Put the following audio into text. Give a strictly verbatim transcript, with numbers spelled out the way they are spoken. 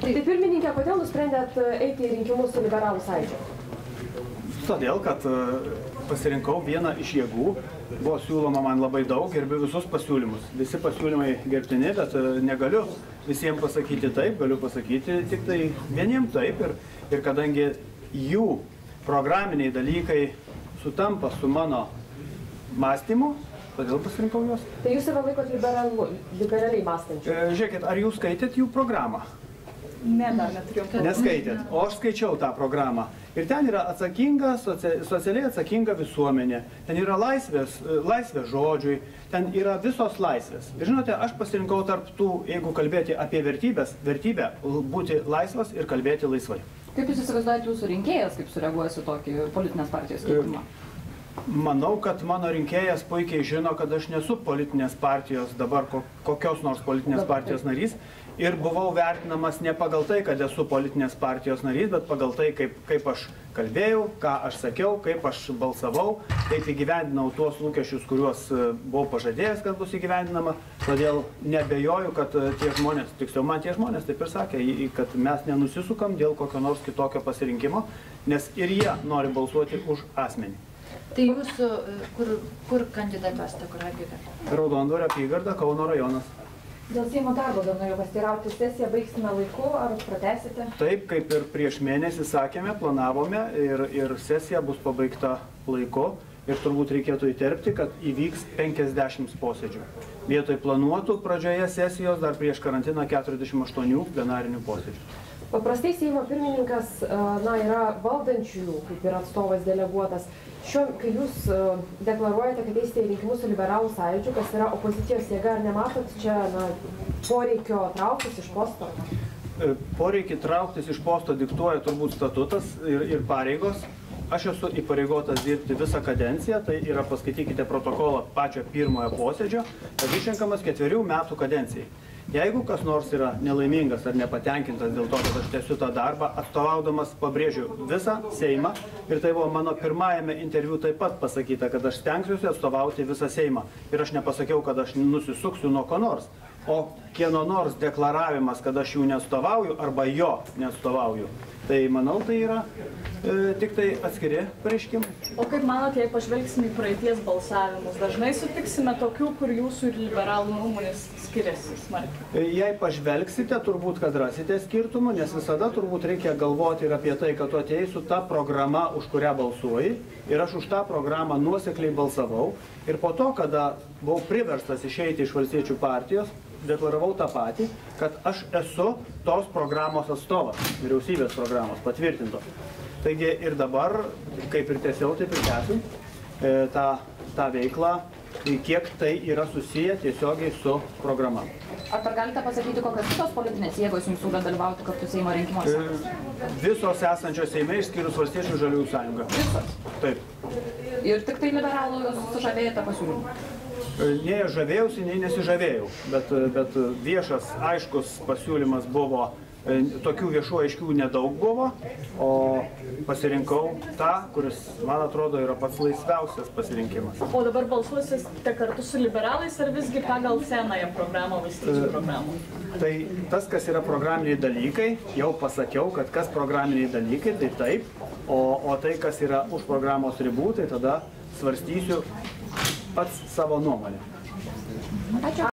Tai pirmininkė, kodėl nusprendėt eiti į rinkimus su Liberalų sąjūdžiu? Todėl, kad pasirinkau vieną iš jėgų, buvo siūloma man labai daug, gerbiu visus pasiūlymus. Visi pasiūlymai gerbtini, bet negaliu visiems pasakyti taip, galiu pasakyti tik tai vieniem taip. Ir, ir kadangi jų programiniai dalykai sutampa su mano mąstymu, todėl pasirinkau juos. Tai jūs save laikot liberaliai mąstančių? Žiūrėkit, ar jūs skaitėt jų programą? Ne, dar neturėjau. Neskaitėt, o aš skaičiau tą programą. Ir ten yra atsakinga, socialiai atsakinga visuomenė. Ten yra laisvės, laisvės žodžiui, ten yra visos laisvės. Ir žinote, aš pasirinkau tarp tų, jeigu kalbėti apie vertybės, vertybę būti laisvas ir kalbėti laisvai. Kaip jūs įsivaizduojate jūsų rinkėjas, kaip sureaguoja su tokį politinės partijos keitimą? Manau, kad mano rinkėjas puikiai žino, kad aš nesu politinės partijos, dabar kokios nors politinės partijos narys. Ir buvau vertinamas ne pagal tai, kad esu politinės partijos narys, bet pagal tai, kaip, kaip aš kalbėjau, ką aš sakiau, kaip aš balsavau, kaip įgyvendinau tuos lūkesčius, kuriuos buvau pažadėjęs, kad bus įgyvendinama. Todėl nebejoju, kad tie žmonės, tiksliau man tie žmonės taip ir sakė, kad mes nenusisukam dėl kokio nors kitokio pasirinkimo, nes ir jie nori balsuoti už asmenį. Tai jūsų, kur, kur kandidatuosite, kur apygarda? Raudondvario apygarda, Kauno rajonas. Dėl Seimo darbo dar noriu pasiteirauti, sesiją baigsime laiku, ar pratęsite? Taip, kaip ir prieš mėnesį sakėme, planavome ir, ir sesija bus pabaigta laiku. Ir turbūt reikėtų įterpti, kad įvyks penkiasdešimt posėdžių. Vietoj planuotų pradžioje sesijos dar prieš karantiną keturiasdešimt aštuonių plenarinių posėdžių. Paprastai Seimo pirmininkas na, yra valdančiųjų, kaip ir atstovas deleguotas. Šiuo, kai jūs deklaruojate, kad eisite į rinkimus su Liberalų sąjūdžiu, kas yra opozicijos jėga, ar nematot čia na, poreikio trauktis iš posto? Poreikį trauktis iš posto diktuoja turbūt statutas ir, ir pareigos. Aš esu įpareigotas dirbti visą kadenciją, tai yra paskaitykite protokolą pačio pirmojo posėdžio, kad išrenkamas ketverių metų kadencijai. Jeigu kas nors yra nelaimingas ar nepatenkintas dėl to, kad aš tęsiu tą darbą, atstovaudamas, pabrėžiu, visą Seimą, ir tai buvo mano pirmajame interviu taip pat pasakyta, kad aš stengsiuosi atstovauti visą Seimą. Ir aš nepasakiau, kad aš nusisuksiu nuo ko nors, o kieno nors deklaravimas, kad aš jų neatstovauju arba jo neatstovauju. Tai manau, tai yra e, tik tai atskiri pareiškimai. O kaip manot, jei pažvelgsime į praeities balsavimus, dažnai sutiksime tokių, kur jūsų ir liberalų nuomonės skiriasi smarkiai? Jei pažvelgsite, turbūt, kad rasite skirtumų, nes visada turbūt reikia galvoti ir apie tai, kad tu atėjai su ta programa, už kurią balsuoji. Ir aš už tą programą nuosekliai balsavau. Ir po to, kada buvau priverstas išeiti iš Valstiečių partijos, deklaravau tą patį, kad aš esu tos programos atstovas, vyriausybės programos patvirtintos. Taigi ir dabar, kaip ir tęsiau, taip ir tęsiu e, tą, tą veiklą, kiek tai yra susiję tiesiogiai su programa. Ar dar galite pasakyti, kokios kitos politinės jėgos jums siūlo dalyvauti kartu Seimo rinkimuose? E, visos esančios Seime išskyrus Valstiečių žaliųjų sąjungą. Visos? Taip. Ir tik tai liberalų jūs sužavėjote pasiūlymą? Nei aš žavėjausi, nei nesižavėjau, bet, bet viešas, aiškus pasiūlymas buvo, tokių viešų aiškių nedaug buvo, o pasirinkau tą, kuris, man atrodo, yra pats laisviausias pasirinkimas. O dabar balsuosite kartu su liberalais ar visgi pagal senąją programą, valstiečių programą? Tai tas, kas yra programiniai dalykai, jau pasakiau, kad kas programiniai dalykai, tai taip, o, o tai, kas yra už programos ribų, tai tada svarstysiu pats savo nuomonę. Ačiū.